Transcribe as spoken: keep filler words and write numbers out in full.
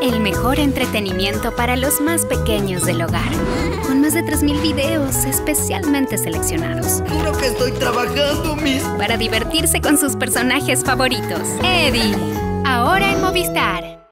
El mejor entretenimiento para los más pequeños del hogar. Con más de tres mil videos especialmente seleccionados. Juro que estoy trabajando, Miss. Para divertirse con sus personajes favoritos. Eddie. Ahora en Movistar.